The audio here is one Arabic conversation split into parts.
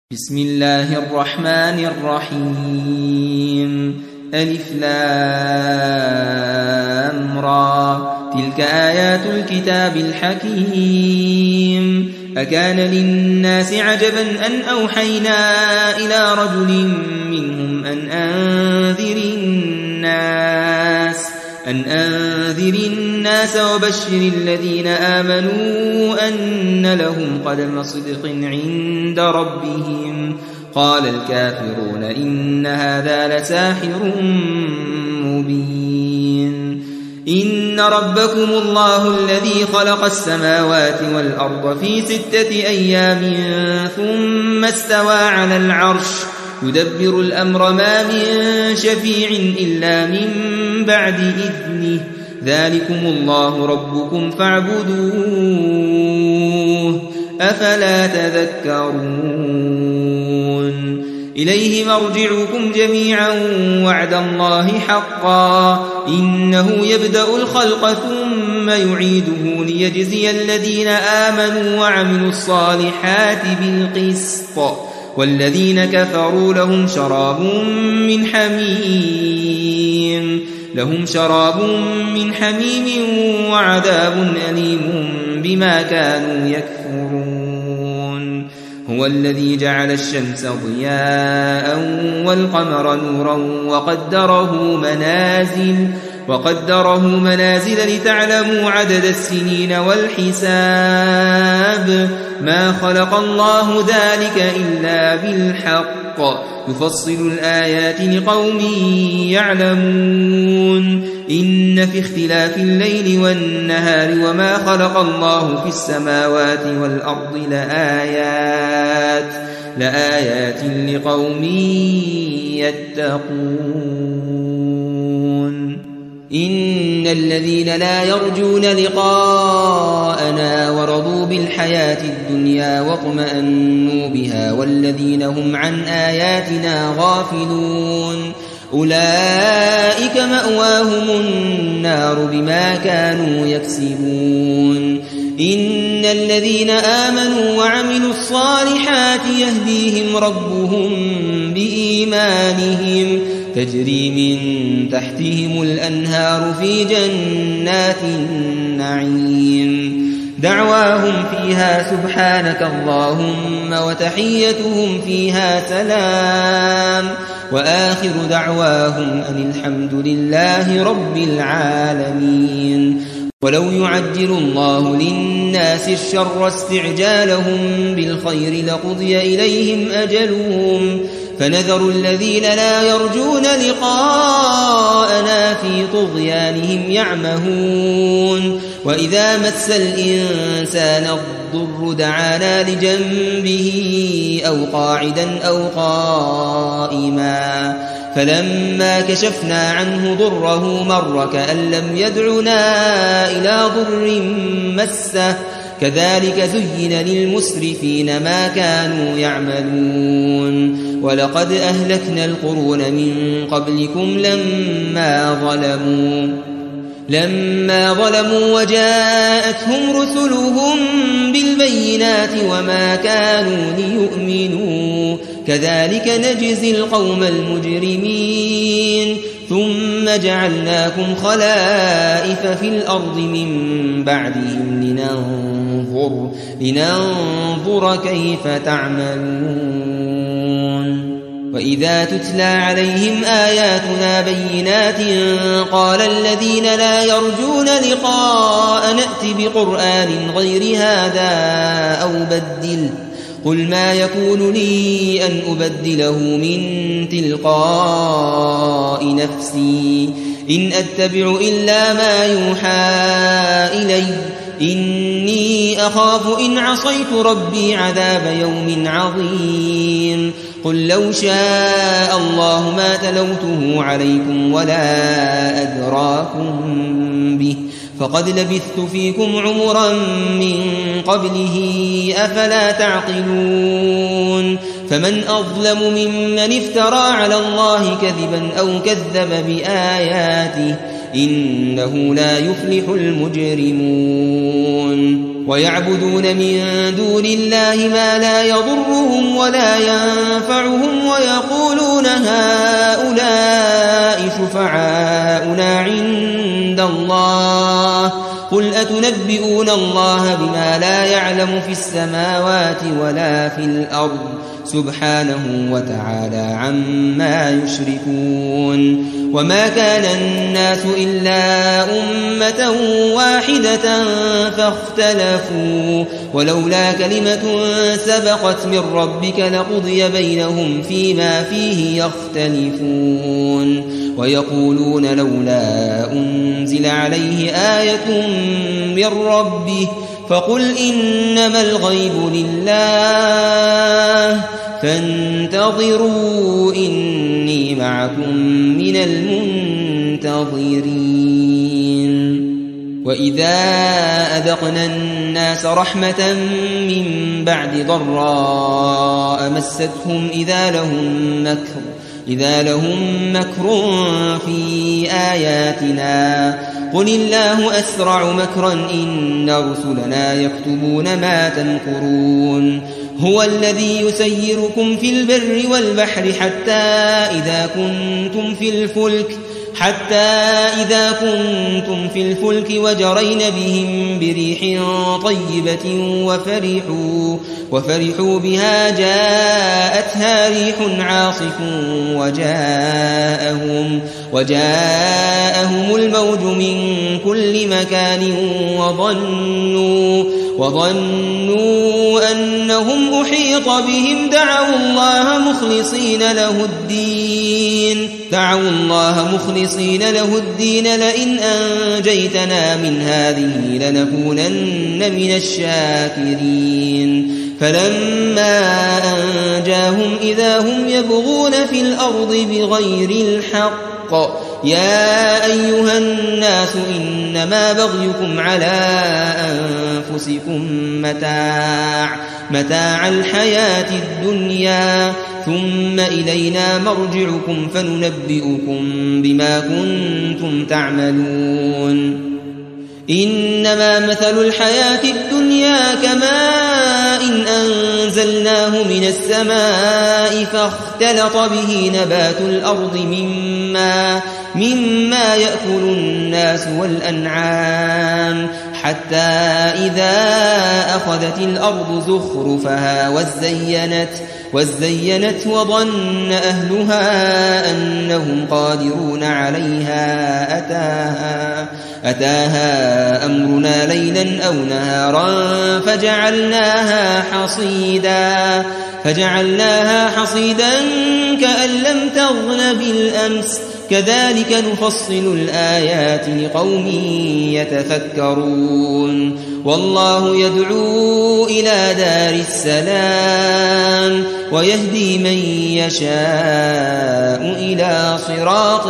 بسم الله الرحمن الرحيم ألف لام را تلك آيات الكتاب الحكيم أكان للناس عجبا أن أوحينا إلى رجل منهم أن أنذر الناس وبشر الذين آمنوا أن لهم قدم صدق عند ربهم قال الكافرون إن هذا لساحر مبين إن ربكم الله الذي خلق السماوات والأرض في 6 أيام ثم استوى على العرش يدبر الأمر ما من شفيع إلا من بعد إذنه ذلكم الله ربكم فاعبدوه أفلا تذكرون إليه مرجعكم جميعا وعد الله حقا إنه يبدأ الخلق ثم يعيده ليجزي الذين آمنوا وعملوا الصالحات بالقسط والذين كفروا لهم شراب من حميم وعذاب أليم بما كانوا يكفرون هو الذي جعل الشمس ضياء والقمر نورا وقدره منازل لتعلموا عدد السنين والحساب ما خلق الله ذلك إلا بالحق يفصل الآيات لقوم يعلمون إن في اختلاف الليل والنهار وما خلق الله في السماوات والأرض لآيات لقوم يتقون إن الذين لا يرجون لقاءنا ورضوا بالحياة الدنيا واطمأنوا بها والذين هم عن آياتنا غافلون أولئك مأواهم النار بما كانوا يكسبون إن الذين آمنوا وعملوا الصالحات يهديهم ربهم بإيمانهم تجري من تحتهم الأنهار في جنات النعيم دعواهم فيها سبحانك اللهم وتحيتهم فيها سلام وآخر دعواهم أن الحمد لله رب العالمين ولو يعجل الله للناس الشر استعجالهم بالخير لقضي إليهم أجلهم فنذر الذين لا يرجون لقاءنا في طغيانهم يعمهون وإذا مس الإنسان الضر دعانا لجنبه أو قاعدا أو قائما فلما كشفنا عنه ضره مر كأن لم يدعنا إلى ضر مسه كذلك زين للمسرفين ما كانوا يعملون ولقد أهلكنا القرون من قبلكم لما ظلموا وجاءتهم رسلهم بالبينات وما كانوا ليؤمنوا كذلك نجزي القوم المجرمين ثم جعلناكم خلائف في الأرض من بعدهم لننظر كيف تعملون وإذا تتلى عليهم آياتنا بينات قال الذين لا يرجون لقاء نأت بقرآن غير هذا أو بدله قل ما يكون لي أن أبدله من تلقاء نفسي إن أتبع إلا ما يوحى إلي إني أخاف إن عصيت ربي عذاب يوم عظيم قل لو شاء الله ما تلوته عليكم ولا أدراكم به فقد لبثت فيكم عمرا من قبله أفلا تعقلون فمن أظلم ممن افترى على الله كذبا أو كذب بآياته إنه لا يفلح المجرمون ويعبدون من دون الله ما لا يضرهم ولا ينفعهم ويقولون هؤلاء شفعاؤنا عند الله قل أتنبئون الله بما لا يعلم في السماوات ولا في الأرض سبحانه وتعالى عما يشركون وما كان الناس إلا أمة واحدة فاختلفوا ولولا كلمة سبقت من ربك لقضي بينهم فيما فيه يختلفون ويقولون لولا أنزل عليه آية من ربه فقل إنما الغيب لله فانتظروا إني معكم من المنتظرين وإذا أذقنا الناس رحمة من بعد ضراء مستهم إذا لهم مكر في آياتنا قل الله أسرع مكرا إن رسلنا يكتبون ما تمكرون هو الذي يسيركم في البر والبحر حتى إذا كنتم في الفلك وجرين بهم بريح طيبة وفرحوا بها جاءتها ريح عاصف وجاءهم الموج من كل مكان وظنوا أنهم أحيط بهم دعوا الله مخلصين له الدين لئن أنجيتنا من هذه لنكونن من الشاكرين فلما أنجاهم إذا هم يبغون في الأرض بغير الحق يا أيها الناس إنما بغيكم على أنفسكم متاع الحياة الدنيا ثم إلينا مرجعكم فننبئكم بما كنتم تعملون إنما مثل الحياة الدنيا كماء إن أنزلناه من السماء فاختلط به نبات الأرض مما يأكل الناس والأنعام حتى إذا أخذت الأرض زخرفها وزينت وظن أهلها أنهم قادرون عليها أتاها أمرنا ليلا أو نهارا فجعلناها حصيدا كأن لم تغن بالأمس كذلك نفصل الآيات لقوم يتفكرون والله يدعو إلى دار السلام ويهدي من يشاء إلى صراط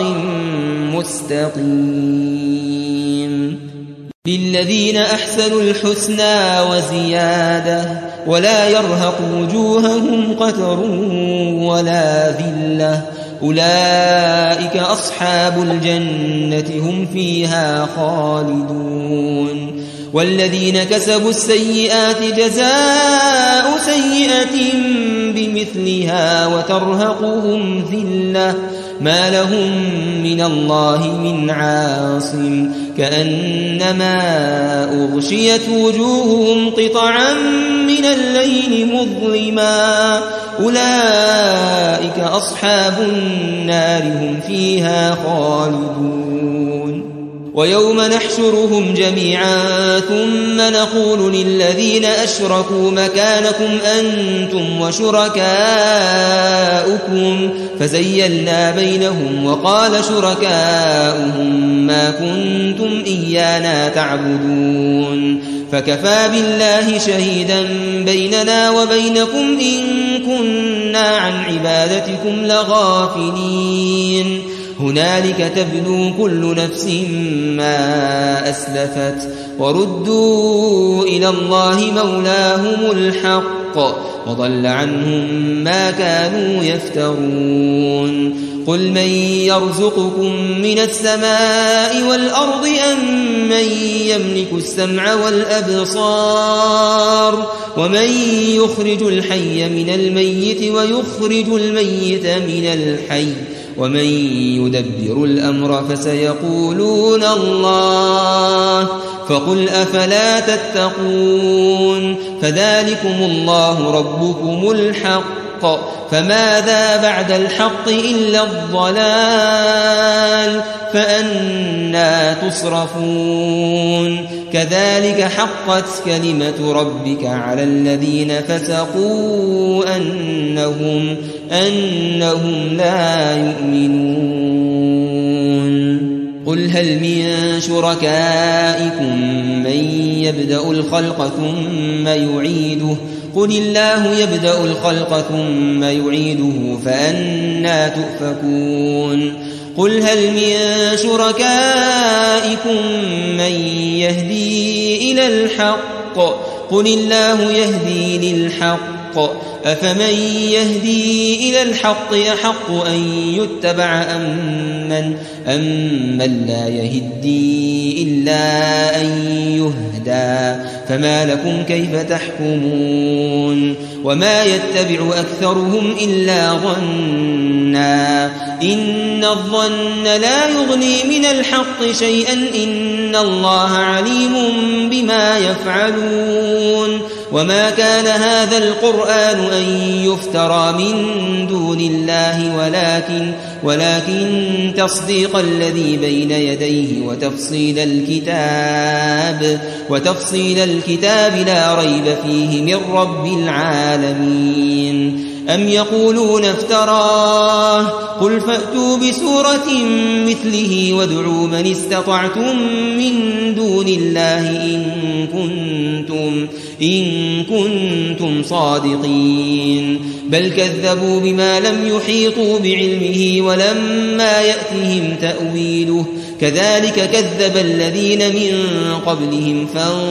مستقيم للذين أحسنوا الحسنى وزيادة ولا يرهق وجوههم قتر ولا ذلة أولئك أصحاب الجنة هم فيها خالدون والذين كسبوا السيئات جزاء سيئة بمثلها وترهقهم ذلة ما لهم من الله من عاصم كأنما أغشيت وجوههم قطعا من الليل مظلما أولئك أصحاب النار هم فيها خالدون ويوم نحشرهم جميعا ثم نقول للذين أشركوا مكانكم أنتم وشركاؤكم فزيلنا بينهم وقال شركاؤهم ما كنتم إيانا تعبدون فكفى بالله شهيدا بيننا وبينكم إن كنا عن عبادتكم لغافلين هنالك تبلو كل نفس ما أسلفت وردوا إلى الله مولاهم الحق وضل عنهم ما كانوا يفترون قل من يرزقكم من السماء والأرض أم من يملك السمع والأبصار ومن يخرج الحي من الميت ويخرج الميت من الحي ومن يدبر الأمر فسيقولون الله فقل أفلا تتقون فذلكم الله ربكم الحق فماذا بعد الحق إلا الضلال فأنى تصرفون كذلك حقت كلمة ربك على الذين فسقوا أنهم لا يؤمنون قل هل من شركائكم من يبدأ الخلق ثم يعيده قل الله يبدأ الخلق ثم يعيده فأنى تؤفكون قل هل من شركائكم من يهدي إلى الحق قل الله يهدي للحق أفمن يهدي إلى الحق أحق أن يتبع أمن لا يهدي إلا أن يهدى فما لكم كيف تحكمون وما يتبع أكثرهم إلا ظنا إن الظن لا يغني من الحق شيئا إن الله عليم بما يفعلون وما كان هذا القرآن أن يفترى من دون الله ولكن تصديق الذي بين يديه وتفصيل الكتاب لا ريب فيه من رب العالمين أم يقولون افتراه قل فأتوا بسورة مثله وادعوا من استطعتم من دون الله إن كنتم صادقين بل كذبوا بما لم يحيطوا بعلمه ولما يأتهم تأويله كذلك كذب الذين من قبلهم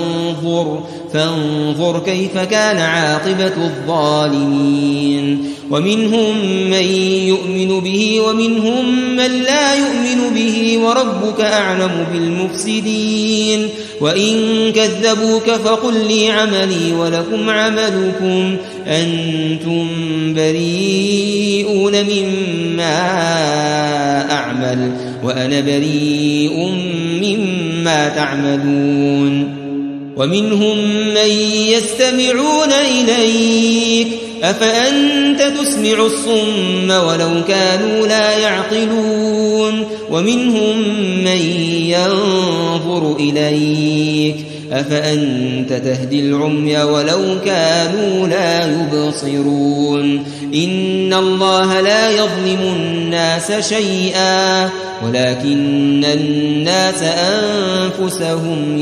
فانظر كيف كان عاقبة الظالمين ومنهم من يؤمن به ومنهم من لا يؤمن به وربك أعلم بالمفسدين وإن كذبوك فقل لي عملي ولكم عملكم أنتم بريئون مما أعمل وأنا بريء مما تعملون ومنهم من يستمعون إليك أفأنت تسمع الصم ولو كانوا لا يعقلون ومنهم من ينظر إليك أفأنت تهدي العمي ولو كانوا لا يبصرون إن الله لا يظلم الناس شيئا ولكن الناس أنفسهم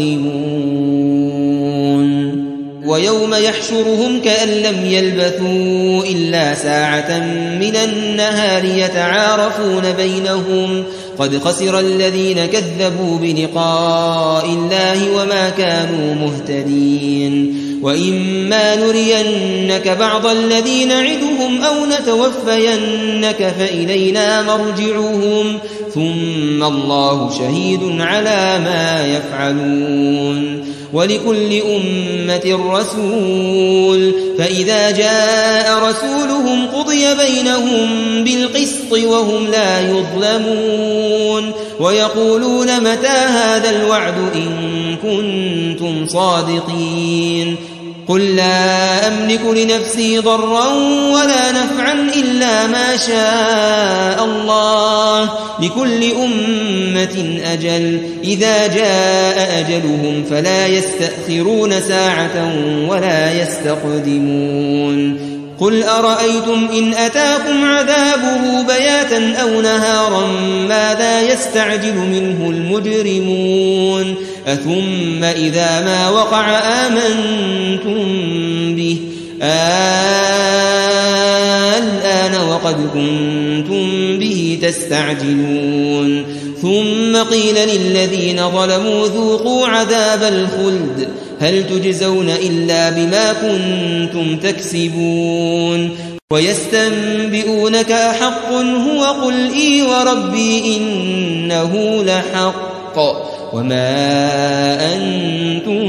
يظلمون ويوم يحشرهم كأن لم يلبثوا إلا ساعة من النهار يتعارفون بينهم قد خسر الذين كذبوا بلقاء الله وما كانوا مهتدين وإما نرينك بعض الذي نعدهم أو نتوفينك فإلينا مرجعهم ثم الله شهيد على ما يفعلون ولكل أمة رسول فإذا جاء رسولهم قضي بينهم بالقسط وهم لا يظلمون ويقولون متى هذا الوعد إن كنتم صادقين قل لا أملك لنفسي ضرا ولا نفعا إلا ما شاء الله لكل أمة أجل إذا جاء أجلهم فلا يستأخرون ساعة ولا يستقدمون قل أرأيتم إن أتاكم عذابه بياتا أو نهارا ماذا يستعجل منه المجرمون أثم إذا ما وقع آمنتم به الآن وقد كنتم به يستعجلون ثم قيل للذين ظلموا ذوقوا عذاب الخلد هل تجزون إلا بما كنتم تكسبون ويستنبئونك أحق هو قل إي وربي إنه لحق وما أنتم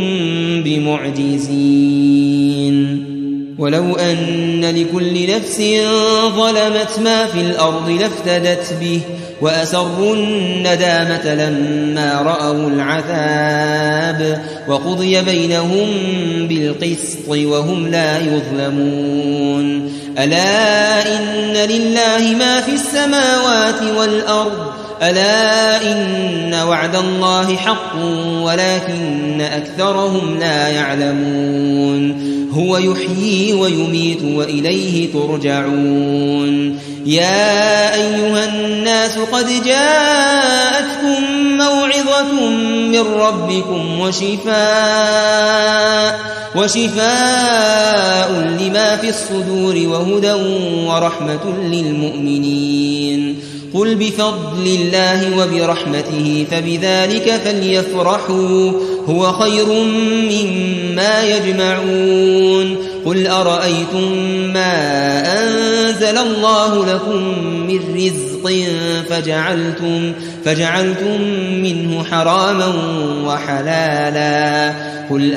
بمعجزين ولو أن لكل نفس ظلمت ما في الأرض لافتدت به وأسروا الندامة لما رأوا العذاب وقضي بينهم بالقسط وهم لا يظلمون ألا إن لله ما في السماوات والأرض ألا إن وعد الله حق ولكن أكثرهم لا يعلمون هو يحيي ويميت وإليه ترجعون يا أيها الناس قد جاءتكم موعظة من ربكم وشفاء لما في الصدور وهدى ورحمة للمؤمنين قل بفضل الله وبرحمته فبذلك فليفرحوا هو خير مما يجمعون قل أرأيتم ما أنزل الله لكم من رزق فجعلتم منه حراما وحلالا قل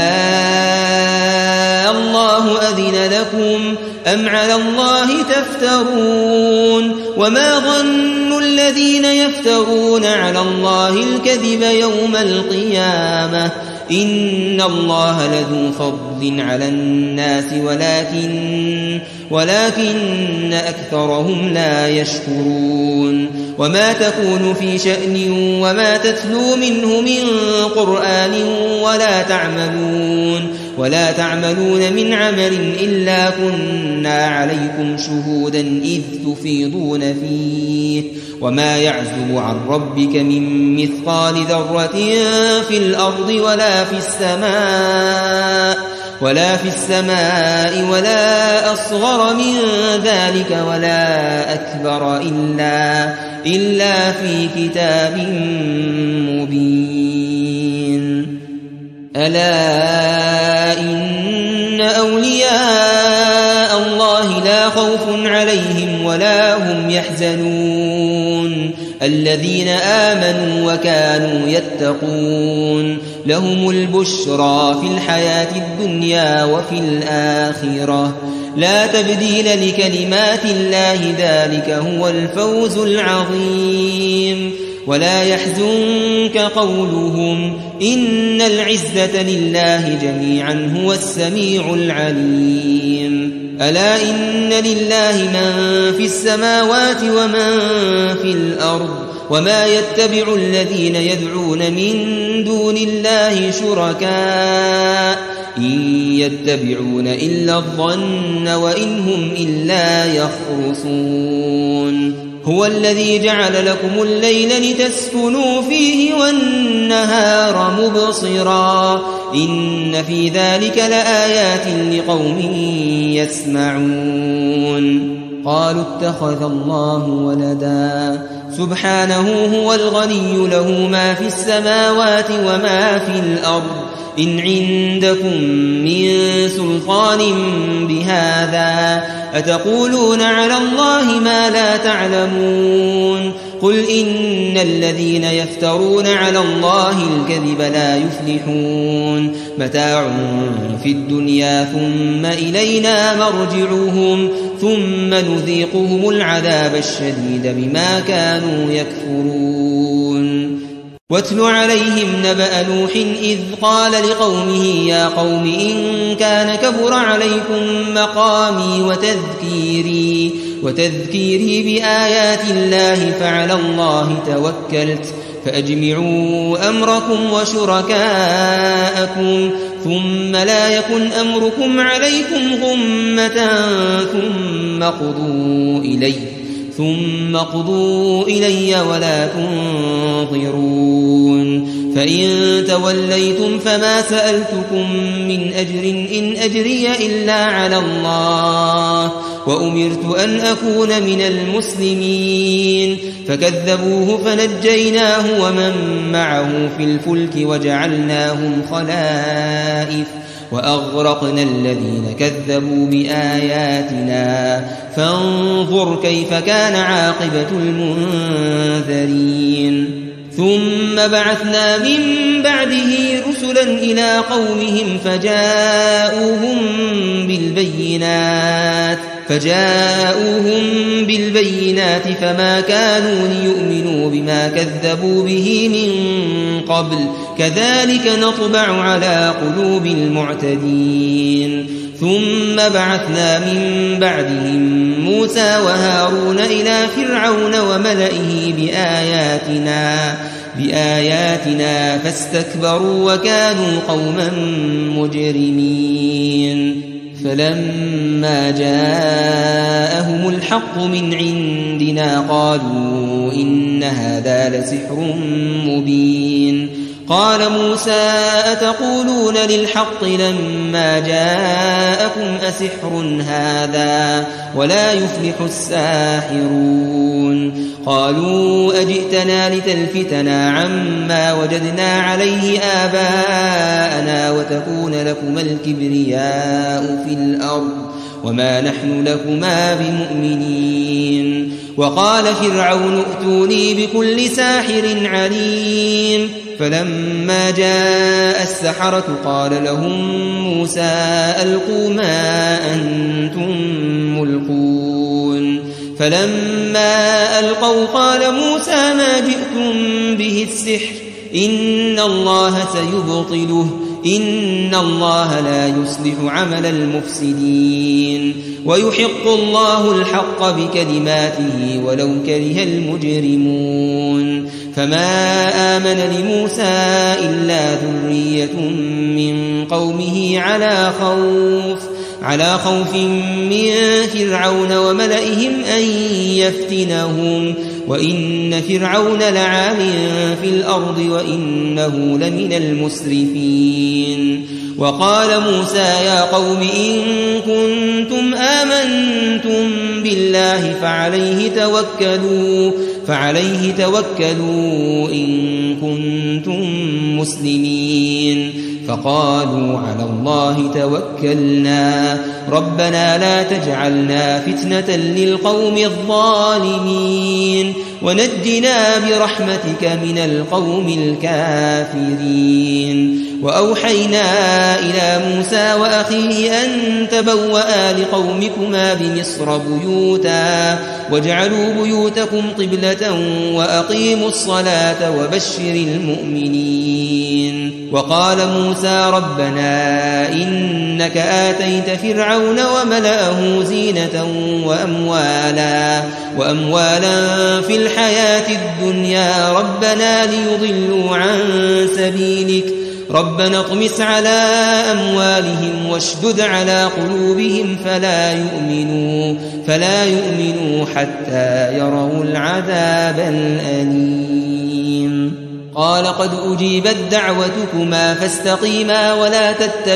الله أذن لكم أم على الله تفترون وما ظن الذين يفترون على الله الكذب يوم القيامة إن الله لذو فضل على الناس ولكن أكثرهم لا يشكرون وما تكون في شأن وما تتلو منه من قرآن ولا تعملون من عمل إلا كنا عليكم شهودا إذ تفيضون فيه وما يعزب عن ربك من مثقال ذرة في الأرض ولا في السماء ولا أصغر من ذلك ولا أكبر إلا في كتاب مبين ألا إن أولياء الله لا خوف عليهم ولا هم يحزنون الذين آمنوا وكانوا يتقون لهم البشرى في الحياة الدنيا وفي الآخرة لا تبديل لكلمات الله ذلك هو الفوز العظيم ولا يحزنك قولهم إن العزة لله جميعا هو السميع العليم ألا إن لله من في السماوات ومن في الأرض وما يتبع الذين يدعون من دون الله شركاء إن يتبعون إلا الظن وإن هم إلا يخرصون هو الذي جعل لكم الليل لتسكنوا فيه والنهار مبصرا إن في ذلك لآيات لقوم يسمعون قالوا اتخذ الله ولدا سبحانه هو الغني له ما في السماوات وما في الأرض إن عندكم من سلطان بهذا أتقولون على الله ما لا تعلمون قل إن الذين يفترون على الله الكذب لا يفلحون متاع في الدنيا ثم إلينا مرجعهم ثم نذيقهم العذاب الشديد بما كانوا يكفرون واتل عليهم نبأ نوح إذ قال لقومه يا قوم إن كان كبر عليكم مقامي وتذكيري بآيات الله فعلى الله توكلت فأجمعوا أمركم وشركاءكم ثم لا يكن أمركم عليكم غمة ثم قضوا إلي ولا تنظرون فإن توليتم فما سألتكم من أجر إن أجري إلا على الله وأمرت أن أكون من المسلمين فكذبوه فنجيناه ومن معه في الفلك وجعلناهم خلائف وأغرقنا الذين كذبوا بآياتنا فانظر كيف كان عاقبة المنذرين ثم بعثنا من بعده رسلا إلى قومهم فجاءوهم بالبينات فما كانوا ليؤمنوا بما كذبوا به من قبل كذلك نطبع على قلوب المعتدين ثم بعثنا من بعدهم موسى وهارون إلى فرعون وملئه بآياتنا فاستكبروا وكانوا قوما مجرمين فلما جاءهم الحق من عندنا قالوا إن هذا لسحر مبين قال موسى أتقولون للحق لما جاءكم أسحر هذا ولا يفلح الساحرون قالوا أجئتنا لتلفتنا عما وجدنا عليه آباءنا وتكون لكما الكبرياء في الأرض وما نحن لكما بمؤمنين وقال فرعون ائتوني بكل ساحر عليم فلما جاء السحرة قال لهم موسى ألقوا ما أنتم ملقون فلما ألقوا قال موسى ما جئتم به السحر إن الله سيبطله إن الله لا يصلح عمل المفسدين ويحق الله الحق بكلماته ولو كره المجرمون فما آمن لموسى إلا ذرية من قومه على خوف من فرعون وملئهم أن يفتنهم وإن فرعون لعال في الأرض وإنه لمن المسرفين وقال موسى يا قوم إن كنتم آمنتم بالله فعليه توكلوا إن كنتم مسلمين فقالوا على الله توكلنا ربنا لا تجعلنا فتنة للقوم الظالمين ونجنا برحمتك من القوم الكافرين وأوحينا إلى موسى وأخيه أن تبوأ لقومكما بمصر بيوتا واجعلوا بيوتكم قبلة وأقيموا الصلاة وبشر المؤمنين وقال موسى ربنا إنك آتيت فرعون وملأه زينة وأموالا في الحياة الدنيا ربنا ليضلوا عن سبيلك ربنا اطمس على أموالهم واشدد على قلوبهم فلا يؤمنوا حتى يروا العذاب الأليم قال قد أجيبت دعوتكما فاستقيما ولا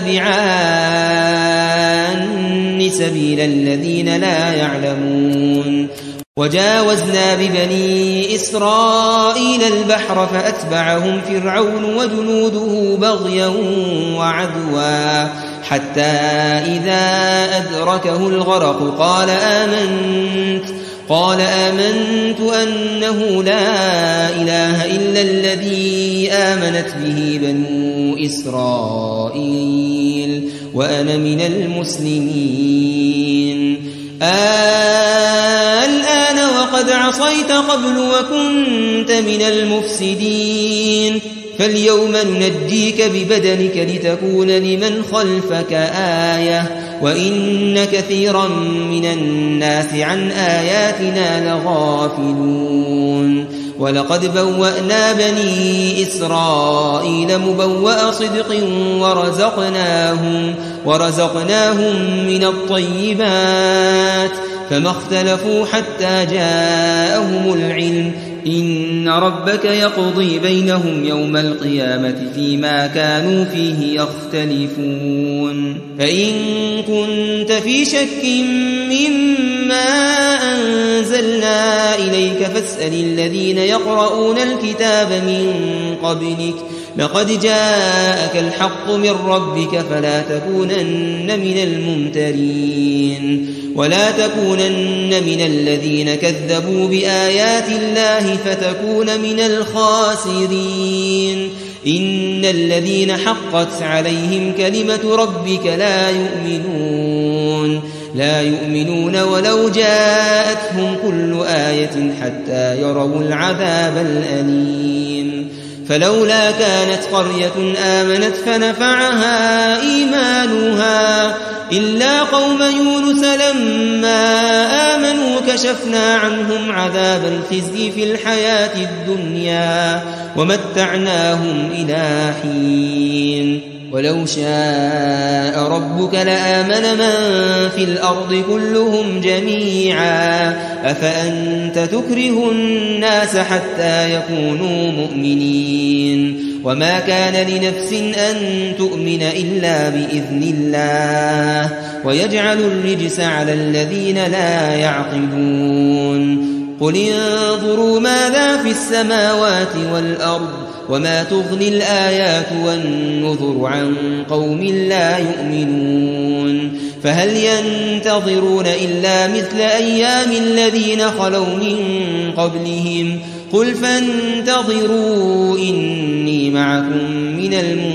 تتبعان سبيل الذين لا يعلمون وجاوزنا ببني إسرائيل البحر فأتبعهم فرعون وجنوده بغيا وعدوا حتى إذا أدركه الغرق قال آمنت أنه لا إله إلا الذي آمنت به بنو إسرائيل وأنا من المسلمين الآن وقد عصيت قبل وكنت من المفسدين فاليوم ننجيك ببدنك لتكون لمن خلفك آية وإن كثيرا من الناس عن آياتنا لغافلون ولقد بوأنا بني إسرائيل مبوأ صدق ورزقناهم من الطيبات فما اختلفوا حتى جاءهم العلم إن ربك يقضي بينهم يوم القيامة فيما كانوا فيه يختلفون فإن كنت في شك مما أنزلنا إليك فاسأل الذين يقرؤون الكتاب من قبلك لقد جاءك الحق من ربك فلا تكونن من الممترين ولا تكونن من الذين كذبوا بآيات الله فتكون من الخاسرين إن الذين حقت عليهم كلمة ربك لا يؤمنون ولو جاءتهم كل آية حتى يروا العذاب الأليم فلولا كانت قرية آمنت فنفعها إيمانها إلا قوم يونس لما آمنوا كشفنا عنهم عذاب الخزي في الحياة الدنيا ومتعناهم إلى حين ولو شاء ربك لآمن من في الأرض كلهم جميعا أفأنت تكره الناس حتى يكونوا مؤمنين وما كان لنفس أن تؤمن إلا بإذن الله ويجعل الرجس على الذين لا يعقلون قل انظروا ماذا في السماوات والأرض وما تغني الآيات والنذر عن قوم لا يؤمنون فهل ينتظرون إلا مثل أيام الذين خلوا من قبلهم قل فانتظروا إني معكم من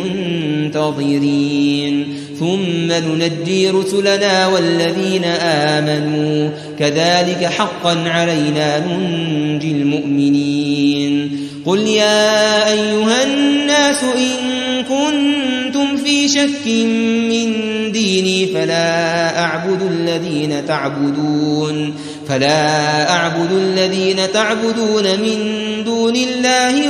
المنتظرين ثم ننجي رسلنا والذين آمنوا كذلك حقا علينا ننجي المؤمنين قل يا أيها الناس إن كنتم في شك من ديني فلا أعبد الذين تعبدون من دون الله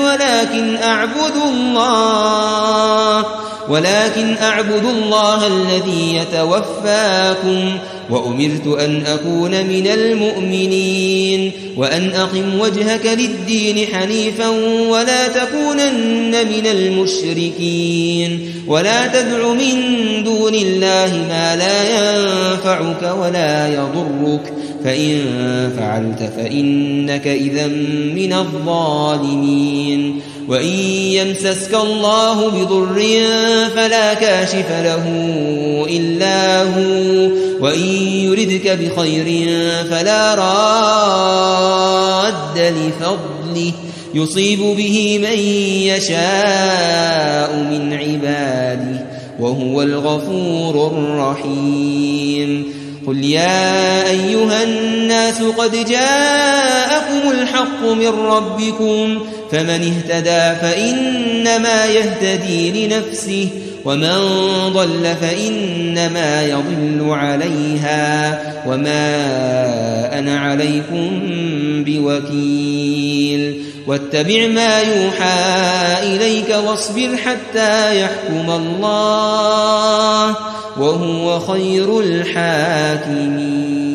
ولكن أعبد الله الذي يتوفاكم وأمرت أن أكون من المؤمنين وأن أقم وجهك للدين حنيفا ولا تكونن من المشركين ولا تدع من دون الله ما لا ينفعك ولا يضرك فإن فعلت فإنك إذا من الظالمين وإن يمسسك الله بضر فلا كاشف له إلا هو وإن يردك بخير فلا راد لفضله يصيب به من يشاء من عباده وهو الغفور الرحيم قل يا أيها الناس قد جاءكم الحق من ربكم فمن اهتدى فإنما يهتدي لنفسه ومن ضل فإنما يضل عليها وما أنا عليكم بوكيل واتبع ما يوحى إليك واصبر حتى يحكم الله وهو خير الحاكمين